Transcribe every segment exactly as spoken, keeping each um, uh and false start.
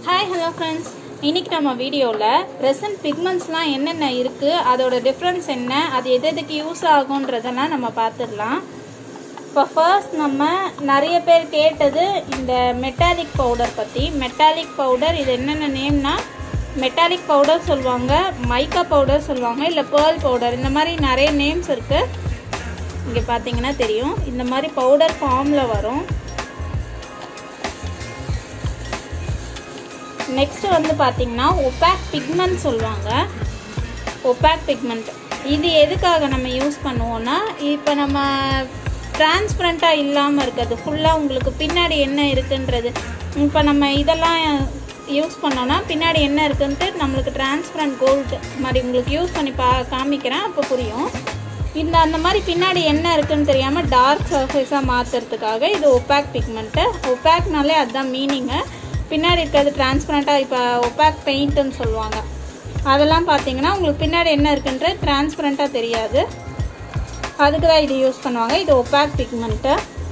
Hi, hello friends. இன்னைக்கு நம்ம வீடியோல resin pigmentsலாம் என்னென்ன இருக்கு, அதோட டிஃபரன்ஸ் என்ன, அது எது எதுக்கு யூஸ் ஆகும்ன்றதெல்லாம் நம்ம பார்த்துடலாம். இப்போ ஃபர்ஸ்ட் நம்ம நிறைய பேர் கேட்டது இந்த மெட்டாலிக் பவுடர் பத்தி. மெட்டாலிக் பவுடர் இது என்னென்ன நேம்னா மெட்டாலிக் பவுடர் சொல்லுவாங்க, மைக்கா பவுடர் சொல்லுவாங்க, இல்லை பேர்ல் பவுடர், இந்த மாதிரி நிறைய நேம்ஸ் இருக்கு. இங்கே பார்த்தீங்கன்னா தெரியும், இந்த மாதிரி பவுடர் ஃபார்மில் வரும். நெக்ஸ்ட் வந்து பார்த்தீங்கன்னா opaquepigment சொல்லுவாங்க. opaquepigment இது எதுக்காக நம்ம யூஸ் பண்ணுவோம்னா, இப்போ நம்ம டிரான்ஸ்பரண்ட்டாக இல்லாமல் இருக்கிறது ஃபுல்லாக உங்களுக்கு பின்னாடி என்ன இருக்குன்றது. இப்போ நம்ம இதெல்லாம் யூஸ் பண்ணோன்னா பின்னாடி என்ன இருக்குன்ட்டு நம்மளுக்கு டிரான்ஸ்பரண்ட் கோல்டு மாதிரி உங்களுக்கு யூஸ் பண்ணி பா காமிக்கிறேன் அப்போ புரியும். இந்த அந்த மாதிரி பின்னாடி என்ன இருக்குன்னு தெரியாமல் டார்க் சர்ஃபேஸாக மாற்றுறதுக்காக இது opaquepigment. opaqueனாலே அதுதான் மீனிங்கு. பின்னாடி இருக்கிறது டிரான்ஸ்பரண்ட்டாக, இப்போ ஒப்பாக் பெயிண்ட்டுன்னு சொல்லுவாங்க. அதெல்லாம் பார்த்தீங்கன்னா உங்களுக்கு பின்னாடி என்ன இருக்குன்ற டிரான்ஸ்பரண்ட்டாக தெரியாது, அதுக்கு தான் இது யூஸ் பண்ணுவாங்க. இது opaquepigment.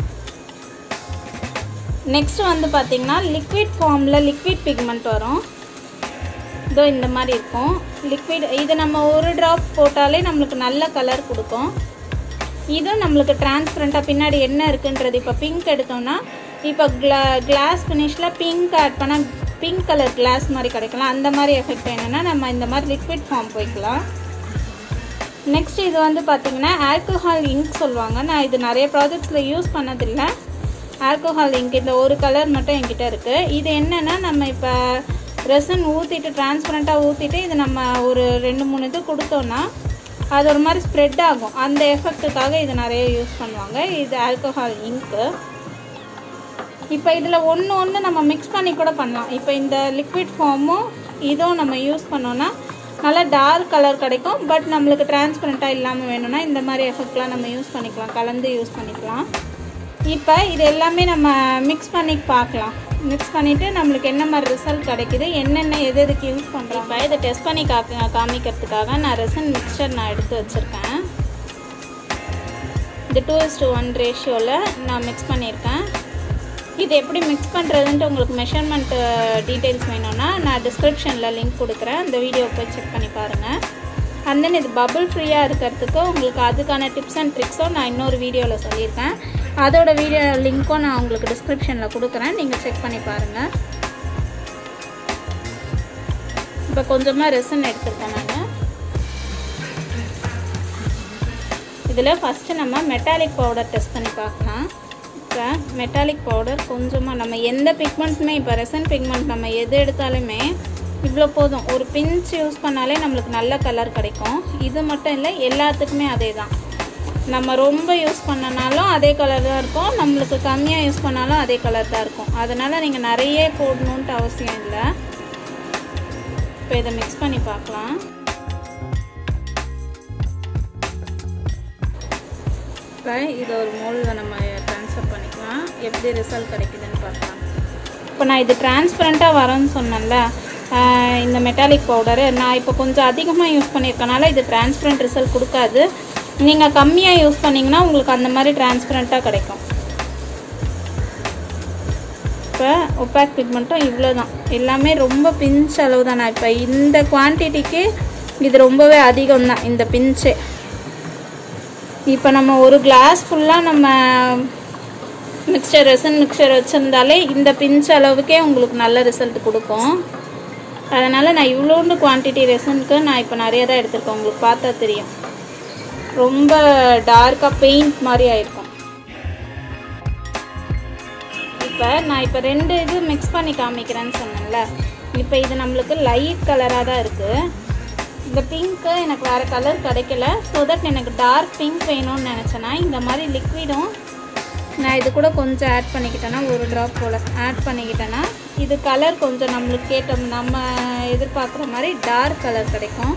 நெக்ஸ்ட் வந்து பார்த்தீங்கன்னா லிக்விட் ஃபார்மில் லிக்விட் பிக்மெண்ட் வரும். இதோ இந்த மாதிரி இருக்கும் லிக்விட். இது நம்ம ஒரு ட்ராப் போட்டாலே நம்மளுக்கு நல்ல கலர் கொடுக்கும். இதுவும் நம்மளுக்கு டிரான்ஸ்பரண்ட்டாக பின்னாடி என்ன இருக்குன்றது. இப்போ பிங்க் எடுத்தோம்னா இப்போ கிளா கிளாஸ் ஃபினிஷில் பிங்க் ஆட் பண்ணால் பிங்க் கலர் கிளாஸ் மாதிரி கிடைக்கலாம். அந்த மாதிரி எஃபெக்ட் என்னென்னா நம்ம இந்த மாதிரி லிக்விட் ஃபார்ம் போய்க்கலாம். நெக்ஸ்ட் இது வந்து பார்த்திங்கன்னா ஆல்கஹால் இங்க் சொல்லுவாங்க. நான் இது நிறைய ப்ராஜெக்ட்ஸில் யூஸ் பண்ணதில்லை. ஆல்கஹால் இங்க் இந்த ஒரு கலர் மட்டும் என்கிட்ட இருக்குது. இது என்னென்னா நம்ம இப்போ ரெசன் ஊற்றிட்டு டிரான்ஸ்பரண்ட்டாக ஊற்றிட்டு இது நம்ம ஒரு ரெண்டு மூணு இது கொடுத்தோன்னா அது ஒரு மாதிரி ஸ்ப்ரெட் ஆகும். அந்த எஃபெக்ட்டுக்காக இது நிறைய யூஸ் பண்ணுவாங்க. இது ஆல்கஹால் இங்க்கு. இப்போ இதில் ஒன்று ஒன்று நம்ம மிக்ஸ் பண்ணி கூட பண்ணலாம். இப்போ இந்த லிக்விட் ஃபார்மும் இதுவும் நம்ம யூஸ் பண்ணோன்னா நல்லா டார்க் கலர் கிடைக்கும். பட் நம்மளுக்கு டிரான்ஸ்பரண்ட்டாக இல்லாமல் வேணும்னா இந்த மாதிரி எஃபெக்ட்லாம் நம்ம யூஸ் பண்ணிக்கலாம், கலந்து யூஸ் பண்ணிக்கலாம். இப்போ இது எல்லாமே நம்ம மிக்ஸ் பண்ணி பார்க்கலாம். மிக்ஸ் பண்ணிவிட்டு நம்மளுக்கு என்ன மாதிரி ரிசல்ட் கிடைக்குது, என்னென்ன எது எதுக்கு யூஸ் பண்ணுறோம். இப்போ இதை டெஸ்ட் பண்ணி கா காமிக்கிறதுக்காக நான் ரெசின் மிக்சர் நான் எடுத்து வச்சுருக்கேன். இந்த டூ இஸ் டு ஒன் ரேஷியோவில் நான் மிக்ஸ் பண்ணியிருக்கேன். இது எப்படி மிக்ஸ் பண்ணுறதுன்ட்டு உங்களுக்கு மெஷர்மெண்ட் டீட்டெயில்ஸ் வேணும்னா நான் டிஸ்கிரிப்ஷனில் லிங்க் கொடுக்குறேன், அந்த வீடியோ போய் செக் பண்ணி பாருங்கள். அண்ட் தென் இது பபுள் ஃப்ரீயாக இருக்கிறதுக்கு உங்களுக்கு அதுக்கான டிப்ஸ் அண்ட் ட்ரிக்ஸும் நான் இன்னொரு வீடியோவில் சொல்லியிருக்கேன். அதோட வீடியோ லிங்க்கும் நான் உங்களுக்கு டிஸ்கிரிப்ஷனில் கொடுக்குறேன், நீங்கள் செக் பண்ணி பாருங்கள். இப்போ கொஞ்சமாக ரெசின் எடுத்துருக்கேன் நான். இதில் ஃபஸ்ட்டு நம்ம மெட்டாலிக் பவுடர் டெஸ்ட் பண்ணி பார்க்கலாம். இப்போ மெட்டாலிக் பவுடர் கொஞ்சமாக நம்ம எந்த பிக்மெண்ட்ஸுமே, இப்போ ரெசின் பிக்மெண்ட் நம்ம எது எடுத்தாலுமே இவ்வளோ போதும், ஒரு பிஞ்ச் யூஸ் பண்ணாலே நம்மளுக்கு நல்ல கலர் கிடைக்கும். இது மட்டும் இல்லை, எல்லாத்துக்குமே அதே தான். நம்ம ரொம்ப யூஸ் பண்ணனாலும் அதே கலர் தான் இருக்கும், நம்மளுக்கு கம்மியாக யூஸ் பண்ணாலும் அதே கலர் தான் இருக்கும். அதனால் நீங்கள் நிறைய போடணுன்ட்டு அவசியம் இல்லை. இப்போ இதை மிக்ஸ் பண்ணி பார்க்கலாம். இப்போ இதை ஒரு மோல்டில் நம்ம ட்ரான்ஸ்ஃபர் பண்ணிக்கலாம், எப்படி ரிசல்ட் கிடைக்குதுன்னு பார்க்கலாம். இப்போ நான் இது டிரான்ஸ்பரண்ட்டாக வரேன்னு சொன்னேன்ல, இந்த மெட்டாலிக் பவுடரு நான் இப்போ கொஞ்சம் அதிகமாக யூஸ் பண்ணியிருக்கனால இது டிரான்ஸ்பரண்ட் ரிசல்ட் கொடுக்காது. நீங்கள் கம்மியாக யூஸ் பண்ணிங்கன்னா உங்களுக்கு அந்த மாதிரி டிரான்ஸ்பரண்ட்டாக கிடைக்கும். இப்போ opaquepigmentum இவ்வளோ தான், எல்லாமே ரொம்ப பிஞ்ச் அளவு தான். நான் இப்போ இந்த குவான்டிட்டிக்கு இது ரொம்பவே அதிகம் தான், இந்த பிஞ்சே. இப்போ நம்ம ஒரு கிளாஸ் ஃபுல்லாக நம்ம மிக்சர் ரெசின் மிக்சர் வச்சுருந்தாலே இந்த பிஞ்ச் அளவுக்கே உங்களுக்கு நல்ல ரிசல்ட் கொடுக்கும். அதனால் நான் இவ்வளோண்டு குவான்டிட்டி ரெசினுக்கு நான் இப்போ நிறைய தான் எடுத்திருக்கேன். உங்களுக்கு பார்த்தா தெரியும், ரொம்ப டார்க்காக பெயிண்ட் மாதிரி ஆயிருக்கும். இப்போ நான் இப்போ ரெண்டு இது மிக்ஸ் பண்ணி காமிக்கிறேன்னு சொன்னேன்ல, இப்போ இது நம்மளுக்கு லைட் கலராக தான் இருக்குது. இந்த பிங்க்கு எனக்கு வேறு கலர் கிடைக்கல. ஸோ தட் எனக்கு டார்க் பிங்க் வேணும்னு நினச்சேன்னா இந்த மாதிரி லிக்விடும் நான் இது கூட கொஞ்சம் ஆட் பண்ணிக்கிட்டேன்னா, ஒரு ட்ராப் போல் ஆட் பண்ணிக்கிட்டேன்னா இது கலர் கொஞ்சம் நம்மளுக்கு கேட்ட நம்ம எதிர்பார்க்குற மாதிரி டார்க் கலர் கிடைக்கும்.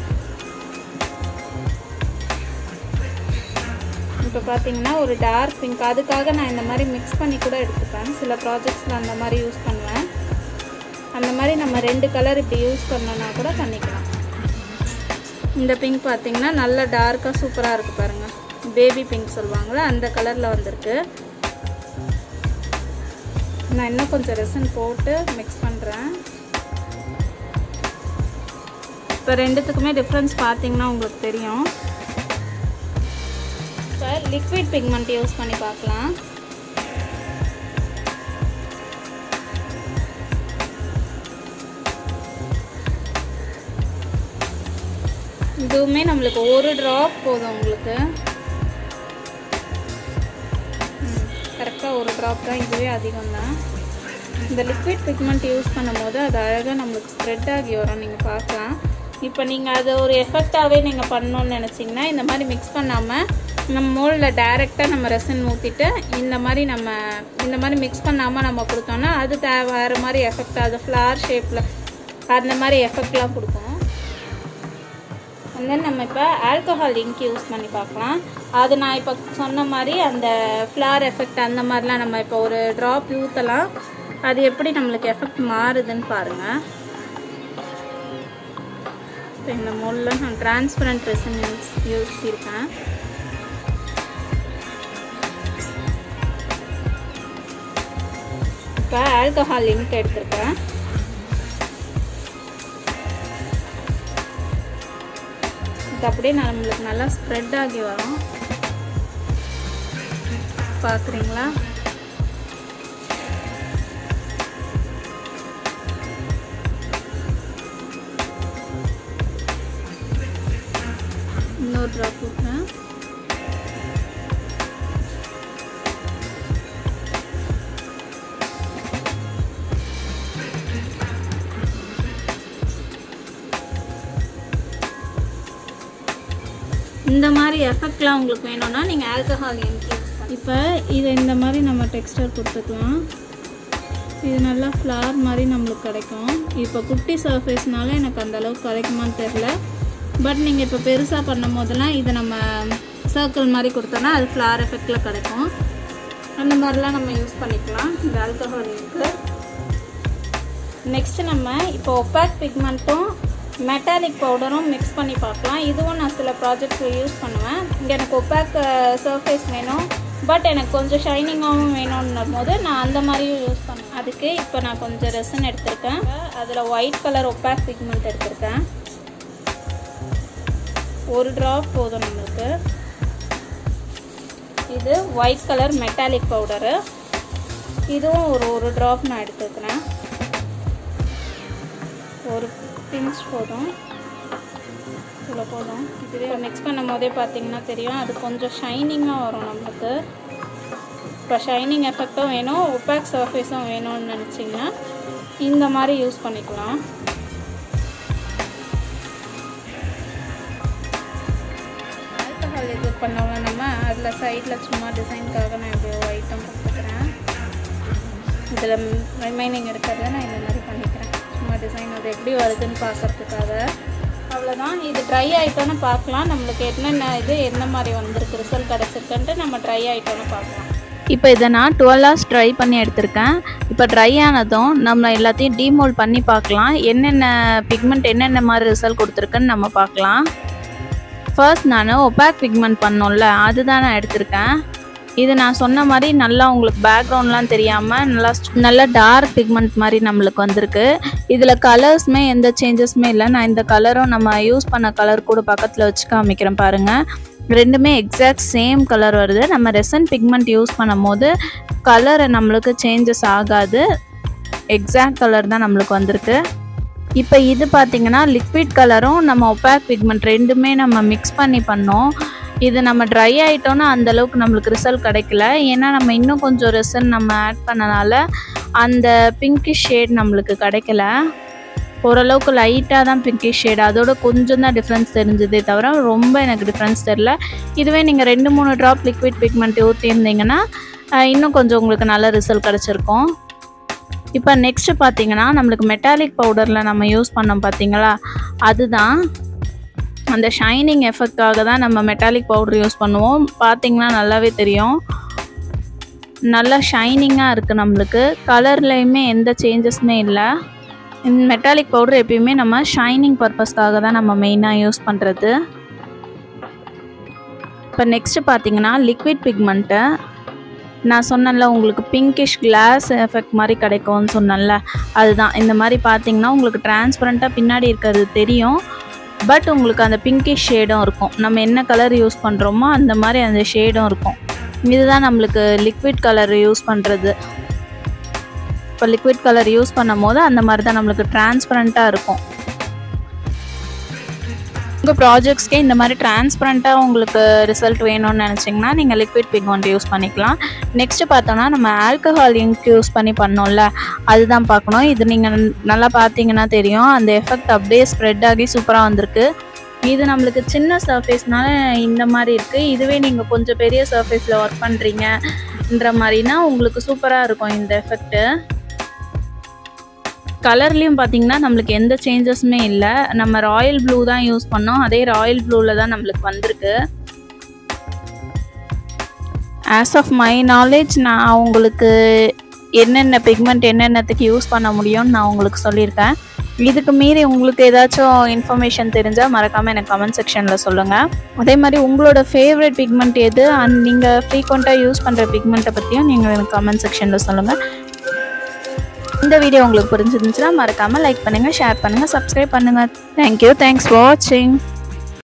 இப்போ பார்த்தீங்கன்னா ஒரு டார்க் பிங்க், அதுக்காக நான் இந்த மாதிரி மிக்ஸ் பண்ணி கூட எடுத்துப்பேன். சில ப்ராஜெக்ட்ஸில் அந்த மாதிரி யூஸ் பண்ணுவேன். அந்த மாதிரி நம்ம ரெண்டு கலர் இப்படி யூஸ் பண்ணோன்னா கூட பண்ணிக்கலாம். இந்த பிங்க் பார்த்தீங்கன்னா நல்லா டார்க்காக சூப்பராக இருக்குது பாருங்கள், பேபி பிங்க் சொல்லுவாங்களே அந்த கலரில் வந்திருக்கு. நான் இன்னும் கொஞ்சம் ரெசின் போட்டு மிக்ஸ் பண்ணுறேன். இப்போ ரெண்டுத்துக்குமே டிஃப்ரென்ஸ் பார்த்தீங்கன்னா உங்களுக்கு தெரியும். இப்போ லிக்விட் பிக்மெண்ட் யூஸ் பண்ணி பார்க்கலாம். இதுவுமே நம்மளுக்கு ஒரு ட்ராப் போதும். உங்களுக்கு கரெக்டாக ஒரு ட்ராப் தான், இதுவே அதிகம் தான். இந்த லிக்விட் பிக்மெண்ட் யூஸ் பண்ணும் போது அது அழகாக நம்மளுக்கு ஸ்ப்ரெட் ஆகி வரும், நீங்கள் பார்க்கலாம். இப்போ நீங்கள் அதை ஒரு எஃபெக்டாகவே நீங்கள் பண்ணணுன்னு நினச்சிங்கன்னா இந்த மாதிரி மிக்ஸ் பண்ணாமல் நம்ம மோல்டில் டைரெக்டாக நம்ம ரெசின் ஊற்றிட்டு இந்த மாதிரி நம்ம இந்த மாதிரி மிக்ஸ் பண்ணாமல் நம்ம கொடுத்தோன்னா அது தே வேறு மாதிரி எஃபெக்ட், அது ஃப்ளார் ஷேப்பில் அந்த மாதிரி எஃபெக்ட்லாம் கொடுக்கும். அண்ட் தென் நம்ம இப்போ ஆல்கஹால் இங்க் யூஸ் பண்ணி பார்க்கலாம். அது நான் இப்போ சொன்ன மாதிரி அந்த ஃப்ளார் எஃபெக்ட் அந்த மாதிரிலாம் நம்ம இப்போ ஒரு ட்ராப் ஊற்றலாம். அது எப்படி நம்மளுக்கு எஃபெக்ட் மாறுதுன்னு பாருங்கள். இப்போ இந்த மோல்டில் நான் டிரான்ஸ்பரண்ட் ரெசின் யூஸ் யூஸ் இருக்கேன். இப்போ ஆல்கஹால் இங்க் எடுத்துருக்கேன். இது அப்படியே நம்மளுக்கு நல்லா ஸ்ப்ரெட் ஆகி வரும், பார்க்குறீங்களா? இன்னொரு ட்ராப் ஊற்றுறேன். இந்த மாதிரி எஃபெக்ட்லாம் உங்களுக்கு வேணும்னா நீங்கள் ஆல்கஹால் இங்க் யூஸ் பண்ணி. இப்போ இதை இந்த மாதிரி நம்ம டெக்ஸ்டர் கொடுத்துக்கலாம். இது நல்லா ஃப்ளார் மாதிரி நம்மளுக்கு கிடைக்கும். இப்போ குட்டி சர்ஃபேஸ்னால எனக்கு அந்தளவுக்கு கிடைக்குமான்னு தெரில. பட் நீங்கள் இப்போ பெருசாக பண்ணும் போதெல்லாம் இதை நம்ம சர்க்கிள் மாதிரி கொடுத்தோன்னா அது ஃப்ளார் எஃபெக்டில் கிடைக்கும். அந்த மாதிரிலாம் நம்ம யூஸ் பண்ணிக்கலாம் இந்த ஆல்கஹால் இங்க்கு. நெக்ஸ்ட்டு நம்ம இப்போ ஒப்பாக் பிக்மெண்ட்டும் மெட்டாலிக் பவுடரும் மிக்ஸ் பண்ணி பார்க்கலாம். இதுவும் நான் சில ப்ராஜெக்ட்ஸில் யூஸ் பண்ணுவேன். இங்கே எனக்கு ஒப்பாக் சர்ஃபேஸ் வேணும், பட் எனக்கு கொஞ்சம் ஷைனிங்காகவும் வேணும்னும் போது நான் அந்த மாதிரியும் யூஸ் பண்ணுவேன். அதுக்கு இப்போ நான் கொஞ்சம் ரெசின் எடுத்திருக்கேன். அதில் ஒயிட் கலர் ஒப்பாக் பிக்மெண்ட் எடுத்திருக்கேன். ஒரு ட்ராப் போதும் நம்மளுக்கு. இது ஒயிட் கலர் மெட்டாலிக் பவுடரு, இதுவும் ஒரு ஒரு ட்ராப் நான் எடுத்துக்கிறேன். ஒரு பிஞ்ச் போதும், இவ்வளோ போதும். இதுவே மிக்ஸ் பண்ணும் போதே பார்த்தீங்கன்னா தெரியும், அது கொஞ்சம் ஷைனிங்காக வரும் நம்மளுக்கு. இப்போ ஷைனிங் எஃபெக்டும் வேணும், ஒப்பாக் சர்ஃபேஸும் வேணும்னு நினச்சிங்கன்னா இந்த மாதிரி யூஸ் பண்ணிக்கலாம். ஆல்கஹால் இது பண்ணோம்னா நம்ம அதில் சைடில் சும்மா டிசைனுக்காக நான் இப்படி ஒரு ஐட்டம் கொடுத்துக்கிறேன். இதில் ரிமைனிங் இருக்கிறத நான் இந்த மாதிரி பண்ணிக்கிறேன், சும்மா டிசைன் அது எப்படி வருதுன்னு பார்க்குறதுக்காக. அவ்வளோதான். இது ட்ரை ஆகிட்டோன்னு பார்க்கலாம் நம்மளுக்கு என்னென்ன இது எந்த மாதிரி வந்திருக்கு ரிசல்ட் கிடச்சிருக்குன்ட்டு நம்ம ட்ரை ஆகிட்டோன்னு பார்க்கலாம். இப்போ இதை நான் டுவெல் ஹவர்ஸ் ட்ரை பண்ணி எடுத்திருக்கேன். இப்போ ட்ரை ஆனதும் நம்ம எல்லாத்தையும் டீமோல்ட் பண்ணி பார்க்கலாம், என்னென்ன பிக்மெண்ட் என்னென்ன மாதிரி ரிசல்ட் கொடுத்துருக்குன்னு நம்ம பார்க்கலாம். ஃபர்ஸ்ட் நான் ஒப்பாக் பிக்மெண்ட் பண்ணோம்ல அதுதான் நான் எடுத்திருக்கேன். இது நான் சொன்ன மாதிரி நல்லா உங்களுக்கு பேக்ரவுண்ட்லாம் தெரியாமல் நல்லா நல்லா டார்க் பிக்மெண்ட் மாதிரி நம்மளுக்கு வந்திருக்கு. இதில் கலர்ஸுமே எந்த சேஞ்சஸுமே இல்லை. நான் இந்த கலரும் நம்ம யூஸ் பண்ண கலர் கூட பக்கத்தில் வச்சு காமிக்கிறேன் பாருங்கள். ரெண்டுமே எக்ஸாக்ட் சேம் கலர் வருது. நம்ம ரெசன் பிக்மெண்ட் யூஸ் பண்ணும் போது கலர் நம்மளுக்கு சேஞ்சஸ் ஆகாது, எக்ஸாக்ட் கலர் தான் நம்மளுக்கு வந்திருக்கு. இப்போ இது பார்த்திங்கன்னா லிக்விட் கலரும் நம்ம ஒப்பாக் பிக்மெண்ட் ரெண்டுமே நம்ம மிக்ஸ் பண்ணி பண்ணோம். இது நம்ம ட்ரை ஆகிட்டோன்னா அந்தளவுக்கு நம்மளுக்கு ரிசல்ட் கிடைக்கல. ஏன்னா நம்ம இன்னும் கொஞ்சம் ரெசன் நம்ம ஆட் பண்ணனால அந்த பிங்கிஷ் ஷேட் நம்மளுக்கு கிடைக்கல. ஓரளவுக்கு லைட்டாக தான் பிங்கிஷ் ஷேட், அதோட கொஞ்சம் தான் டிஃப்ரென்ஸ் தெரிஞ்சதே தவிர ரொம்ப எனக்கு டிஃப்ரென்ஸ் தெரில. இதுவே நீங்கள் ரெண்டு மூணு ட்ராப் லிக்விட் பிக்மெண்ட் ஊற்றியிருந்தீங்கன்னா இன்னும் கொஞ்சம் உங்களுக்கு நல்ல ரிசல்ட் கிடச்சிருக்கும். இப்போ நெக்ஸ்ட்டு பார்த்திங்கன்னா நம்மளுக்கு மெட்டாலிக் பவுடரில் நம்ம யூஸ் பண்ணோம் பார்த்திங்களா, அதுதான் அந்த ஷைனிங் எஃபெக்டாக தான் நம்ம மெட்டாலிக் பவுடர் யூஸ் பண்ணுவோம். பார்த்திங்கன்னா நல்லாவே தெரியும், நல்லா ஷைனிங்காக இருக்குது நம்மளுக்கு. கலர்லேயுமே எந்த சேஞ்சஸுமே இல்லை. இந்த மெட்டாலிக் பவுடர் எப்பயுமே நம்ம ஷைனிங் பர்பஸ்க்காக தான் நம்ம மெயினாக யூஸ் பண்ணுறது. இப்போ நெக்ஸ்ட்டு பார்த்திங்கன்னா லிக்விட் பிக்மெண்ட்டு நான் சொன்னேன்ல உங்களுக்கு பிங்கிஷ் கிளாஸ் எஃபெக்ட் மாதிரி கிடைக்கும்னு சொன்னேன்ல, அதுதான். இந்த மாதிரி பார்த்தீங்கன்னா உங்களுக்கு டிரான்ஸ்பரண்ட்டாக பின்னாடி இருக்கிறது தெரியும், பட் உங்களுக்கு அந்த பிங்கிஷ் ஷேடும் இருக்கும். நம்ம என்ன கலர் யூஸ் பண்ணுறோமோ அந்த மாதிரி அந்த ஷேடும் இருக்கும். இதுதான் நம்மளுக்கு லிக்விட் கலர் யூஸ் பண்ணுறது. இப்போ லிக்விட் கலர் யூஸ் பண்ணும் போது அந்த மாதிரி தான் நம்மளுக்கு டிரான்ஸ்பரண்ட்டாக இருக்கும். உங்கள் ப்ராஜெக்ட்ஸ்க்கே இந்த மாதிரி டிரான்ஸ்பரண்ட்டாக உங்களுக்கு ரிசல்ட் வேணும்னு நினச்சிங்கன்னா நீங்கள் லிக்விட் பிக்மெண்ட் யூஸ் பண்ணிக்கலாம். நெக்ஸ்ட்டு பார்த்தோன்னா நம்ம ஆல்கஹால் இங்க் யூஸ் பண்ணி பண்ணோம்ல, அதுதான் பார்க்கணும். இது நீங்கள் நல்லா பார்த்தீங்கன்னா தெரியும், அந்த எஃபெக்ட் அப்படியே ஸ்ப்ரெட் ஆகி சூப்பராக வந்திருக்கு. இது நம்மளுக்கு சின்ன சர்ஃபேஸ்னால இந்த மாதிரி இருக்குது. இதுவே நீங்கள் கொஞ்சம் பெரிய சர்ஃபேஸில் ஒர்க் பண்ணுறீங்கன்ற மாதிரினா உங்களுக்கு சூப்பராக இருக்கும் இந்த எஃபெக்ட்டு. கலர்லேயும் பார்த்தீங்கன்னா நம்மளுக்கு எந்த சேஞ்சஸுமே இல்லை. நம்ம ராயல் ப்ளூ தான் யூஸ் பண்ணோம், அதே ராயல் ப்ளூவில் தான் நம்மளுக்கு வந்திருக்கு. ஆஸ் ஆஃப் மை நாலேஜ் நான் உங்களுக்கு என்னென்ன பிக்மெண்ட் என்னென்னத்துக்கு யூஸ் பண்ண முடியும்னு நான் உங்களுக்கு சொல்லியிருக்கேன். இதுக்கு மீறி உங்களுக்கு ஏதாச்சும் இன்ஃபர்மேஷன் தெரிஞ்சால் மறக்காமல் எனக்கு கமெண்ட் செக்ஷனில் சொல்லுங்கள். அதே மாதிரி உங்களோட ஃபேவரட் பிக்மெண்ட் எது அண்ட் நீங்கள் ஃப்ரீக்வெண்ட்டாக யூஸ் பண்ணுற பிக்மெண்ட்டை பற்றியும் நீங்கள் எனக்கு கமெண்ட் செக்ஷனில் சொல்லுங்கள். இந்த வீடியோ உங்களுக்கு புரிஞ்சிருந்துச்சுன்னா மறக்காமல் லைக் பண்ணுங்கள், ஷேர் பண்ணுங்கள், சப்ஸ்கிரைப் பண்ணுங்கள். தேங்க்யூ, தேங்க்ஸ் ஃபார் வாட்சிங்.